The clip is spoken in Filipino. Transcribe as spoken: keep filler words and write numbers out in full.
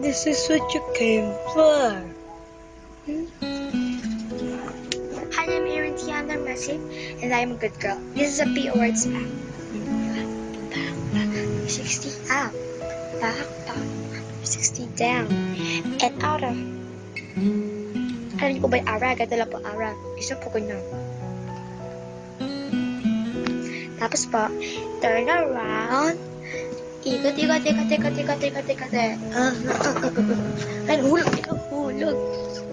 This is what you came for. Hmm? Hi, I'm Erin Tiana Massive, and I'm a good girl. This is a P O Words back. sixty up, back, back, sixty down, and out of. Alam niyo po ba yung ara? Ganda lang po ara. Isa po ganyan. Tapos po, turn around. Ikot, ikot, ikot, ikot, ikot, ikot, ikot, ikot. Ay, hulog, hulog.